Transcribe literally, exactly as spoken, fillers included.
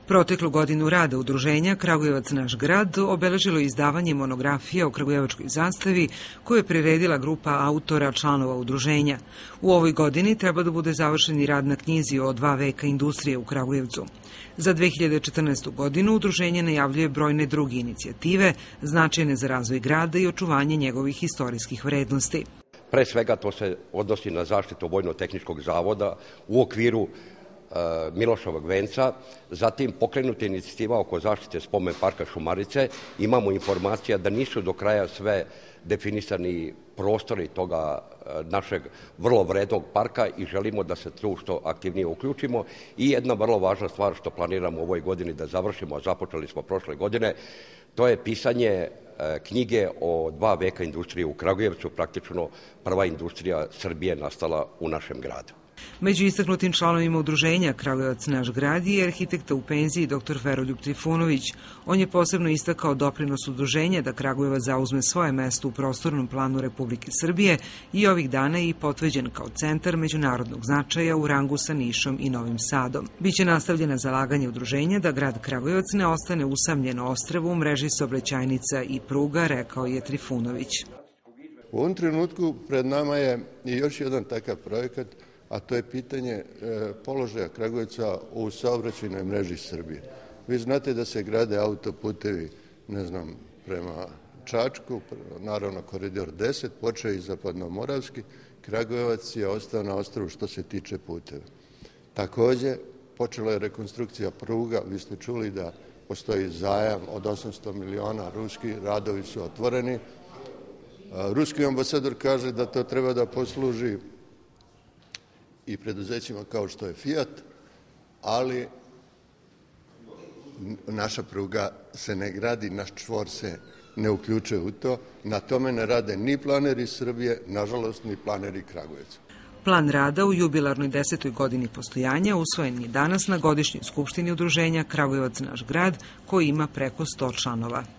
Proteklu godinu rada udruženja Kragujevac naš grad obeležilo izdavanje monografija o kragujevačkoj zastavi koju je priredila grupa autora članova udruženja. U ovoj godini treba da bude završen i rad na knjizi o dva veka industrije u Kragujevcu. Za dve hiljade četrnaestu. godinu udruženje najavljuje brojne druge inicijative, značajne za razvoj grada i očuvanje njegovih istorijskih vrednosti. Pre svega to se odnosi na zaštitu Vojno-tehničkog zavoda u okviru Miloševog venca, zatim pokrenuta inicijativa oko zaštite spomen parka Šumarice. Imamo informacija da nisu do kraja sve definisani prostori toga našeg vrlo vrednog parka i želimo da se tu što aktivnije uključimo. I jedna vrlo važna stvar što planiramo u ovoj godini da završimo, a započeli smo prošle godine, to je pisanje knjige o dva veka industrije u Kragujevcu, praktično prva industrija Srbije nastala u našem gradu. Među istaknutim članovima udruženja Kragujevac naš grad je arhitekta u penziji dr Veroljub Trifunović. On je posebno istakao doprinos udruženja da Kragujevac zauzme svoje mesto u prostornom planu Republike Srbije i ovih dana je i potvrđen kao centar međunarodnog značaja u rangu sa Nišom i Novim Sadom. Biće nastavljena zalaganje udruženja da grad Kragujevac ne ostane usamljeno ostrvo u mreži saobraćajnica i pruga, rekao je Trifunović. U ovom trenutku pred nama je i još jedan takav projekat, a to je pitanje položaja Kragujevca u saobraćajnoj mreži Srbije. Vi znate da se grade autoputevi, ne znam, prema Čačku, naravno koridor deset, počeo i zapadnomoravski, Kragujevac je ostao na ostrvu što se tiče puteva. Takođe, počela je rekonstrukcija pruga, vi ste čuli da postoji zajam od osamsto miliona, ruski radovi su otvoreni. Ruski ambasador kaže da to treba da posluži i preduzećima kao što je Fiat, ali naša pruga se ne gradi, naš čvor se ne uključuje u to. Na tome ne rade ni planeri Srbije, nažalost ni planeri Kragujevca. Plan rada u jubilarnoj desetoj godini postojanja usvojen je danas na godišnjoj skupštini udruženja Kragujevac naš grad, koji ima preko sto članova.